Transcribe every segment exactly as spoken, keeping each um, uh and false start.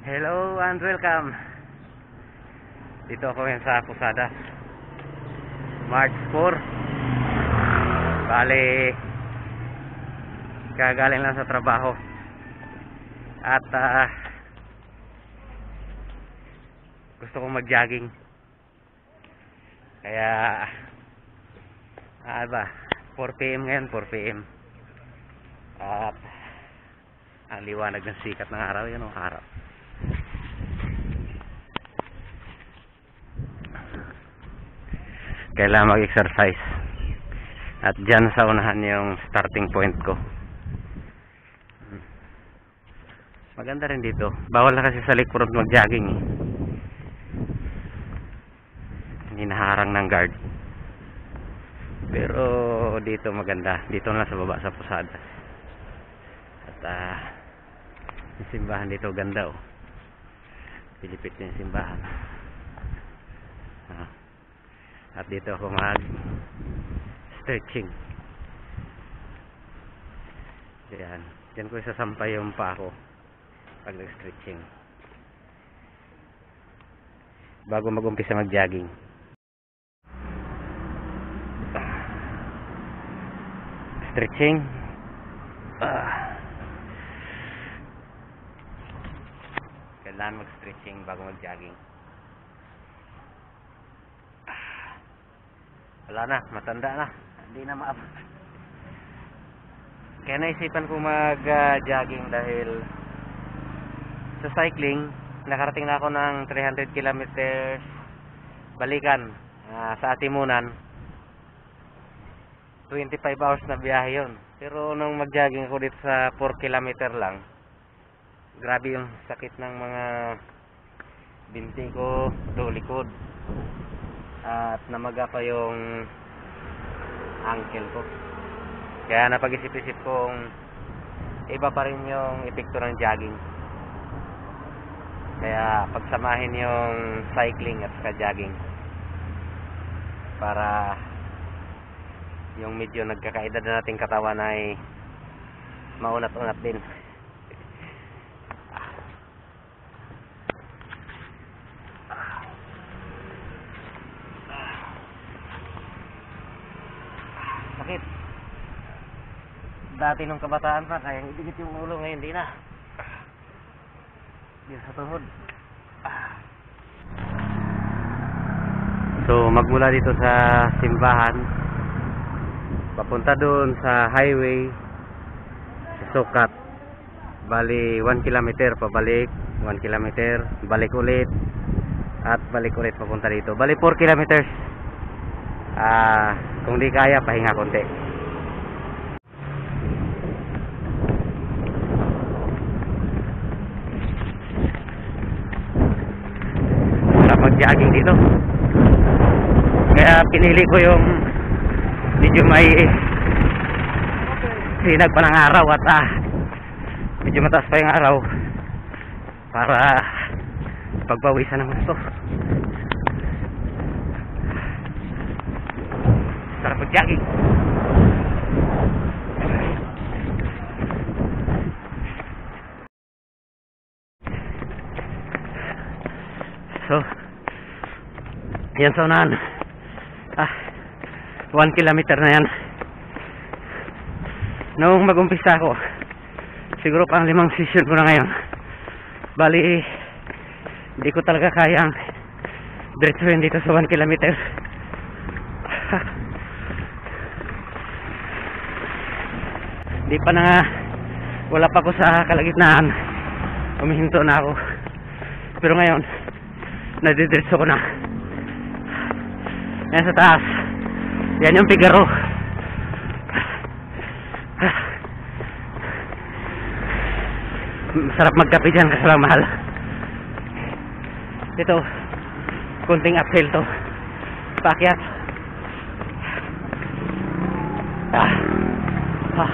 Hello and welcome. Dito ako ngayon sa Posadas, March four. Bale, kagaling lang sa trabaho. At uh, gusto kong mag-jogging. Kaya ah ba, four P M ngayon, four P M. At ang liwanag ng sikat ng araw, yun ang harap. Kailangan mag-exercise. At dyan sa unahan yung starting point ko. Maganda rin dito. Bawal na kasi sa likod mag-jogging eh. Hindi naharang ng guard. Pero dito maganda. Dito na sa baba sa Posadas. At ah, yung simbahan dito ganda oh. Pilipit yung simbahan. Ah. At dito ako mag stretching. Yan. Diyan ko isasampay yung paa ko pag nag-stretching. Bago mag-umpisa mag-jogging. Stretching. Ah. Kailangan mag-stretching bago mag-jogging. Wala na, matanda na. Hindi na maabot. Kaya naisipan ko mag-jogging uh, dahil sa cycling, nakarating na ako ng three hundred kilometers balikan uh, sa Atimunan. twenty-five hours na biyahe yun. Pero nung mag-jogging ako dito sa four kilometer lang, grabe yung sakit ng mga binti ko, do likod. At namaga pa yung ankle ko. Kaya napag-isip-isip kong iba pa rin yung epekto ng jogging. Kaya pagsamahin yung cycling at saka jogging para yung medyo nagkakaedad na nating katawan ay maunat-unat din. Sakit. Dati nung kabataan pa, kaya idikit yung ulo, ngayon di na. Dito sa tuhod. So magmula dito sa simbahan papunta doon sa highway sa Sukat, bali one kilometer pabalik, one kilometer balik ulit, at balik ulit papunta dito, bali four kilometers. Ah, kung di kaya pahinga konti. Sarap mag-jogging dito. Kaya pinili ko yung medyo may sinag pa ng araw at ah, medyo mataas pa yung araw para pagpawisan ng gusto. Sarap mag-jogging. So yan sa unahan. Ah, one kilometer na yan. Nung mag-umpisa ako, siguro pang limang session ko na ngayon. Bali, hindi ko talaga kayang diretsuhin dito sa one kilometer. Hindi pa na, wala pa ako sa kalagitnaan. Humihinto na ako. Pero ngayon, nadidiretso ko na. Yan sa taas. Yan yung Figaro. Sarap magkape dyan kasi lang mahal. Ito, kunting uphill to. Paakyat. Ah. Ah.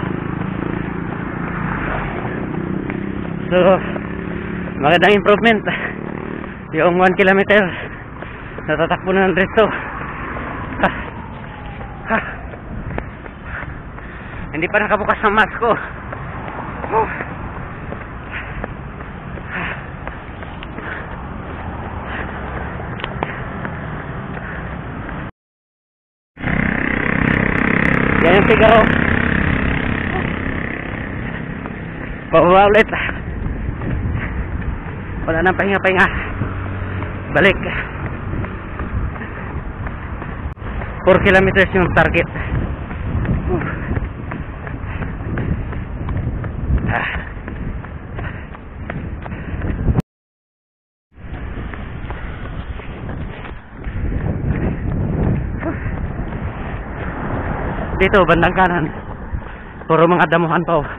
So, magandang improvement. Yung one kilometer, natatakbo na ng diretso. Ha. Ha. Hindi pa nakabukas ng mask ko. Oh. Figaro. Pababa ulit. Wala nang pahinga-pahinga. Balik. four kilometers yung target. Ah. Dito bandang kanan puro mga damuhan pa, oh.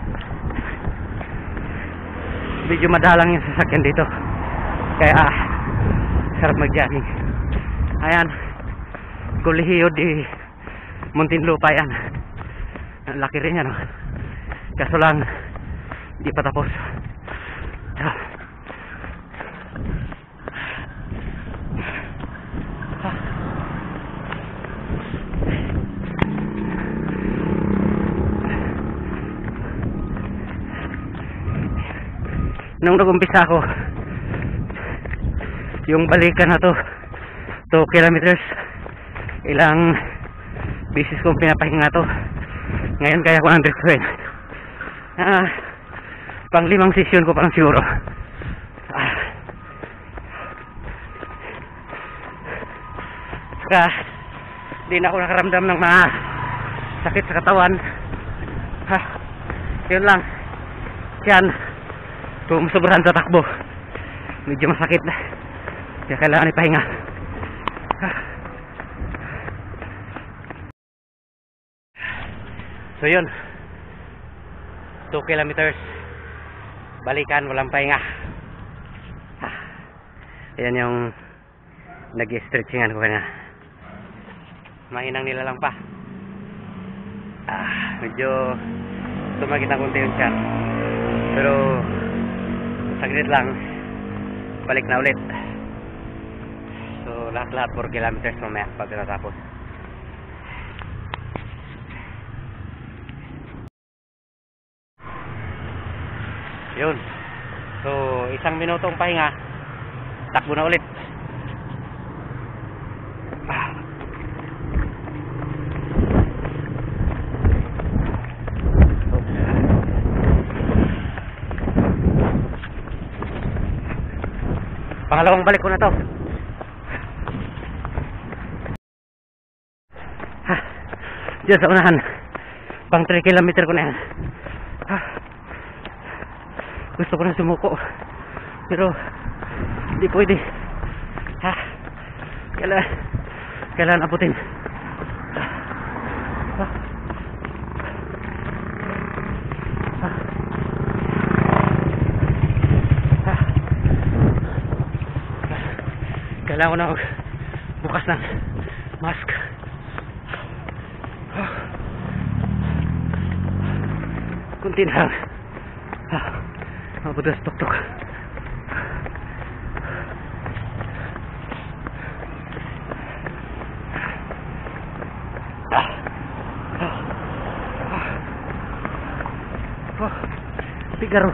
Medyo madalang yung sasakyan dito kaya ah, sarap mag-jogging. Ayan, Kolehiyo di Muntinlupa yan. Ang laki rin yan, oh. Kaso lang di pa tapos. Ah. Nung nag-umpisa ako yung balikan na to two kilometers, ilang bisis kong pinapahinga to. Ngayon kaya ko ng drift ah, pang limang session ko pa lang siguro. ah. Saka di na ako nakaramdam ng mga sakit sa katawan. Ha, yun lang yan. Kung sobrahan sa takbo medyo masakit na kaya kailangan ipahinga. So yun, two kilometers balikan, walang pahinga. Ayan yung nag-stretchingan ko kanina. Mahinang nilalang pa. ah, Medyo sumakit ang konti yung tiyan, pero saglit lang balik na ulit. So lahat-lahat four kilometers mamaya pag natapos. Yun, so isang minutong pahinga, takbo na ulit. ah. Pangalawang balik ko na to. Ha, diyan sa unahan pang three kilometer ko na yan. Ha, gusto ko na sumuko pero hindi pwede. Ha, kailangan kailangan abutin. Ha, ha, ha. Kailangan ko na bukas ng mask. Kunti na lang. Mabutas tuk-tuk. Figaro.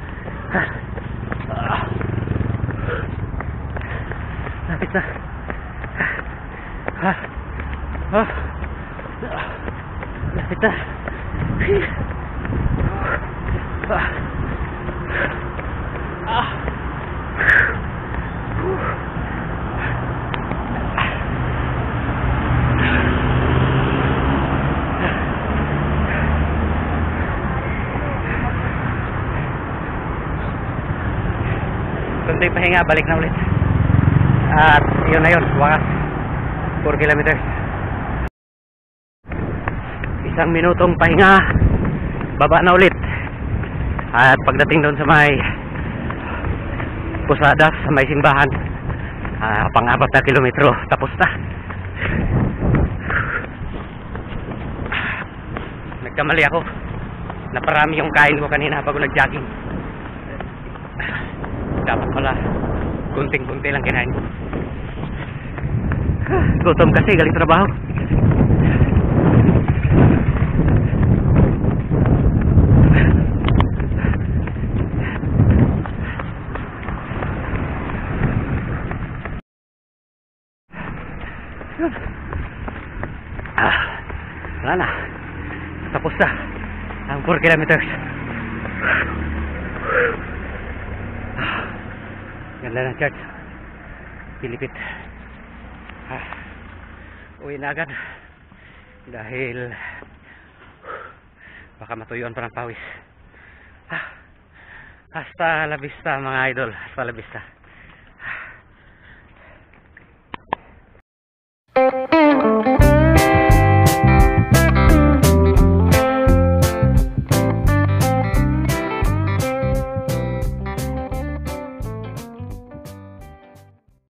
Lapit na. Ah. Ah. Lapit na. Ah. Ah. Kunti pahinga, balik na ulit. At yun na yun, wakas four kilometers. Isang minutong pahinga, baba na ulit. At pagdating doon sa may Pusada, sa may simbahan, uh, pang-apat na kilometro, tapos na. Nagkamali ako, naparami yung kain ko kanina bago nag-jogging. Dapat pala kunting-kunti lang kinain ko. Gutom kasi, galing trabaho. Ah, wala na. kilometers. Ganda ng church. Pilipit. Ah, uwi na agad. Dahil baka matuyuan pa ng pawis. Ah, hasta la vista mga idol. Hasta la vista.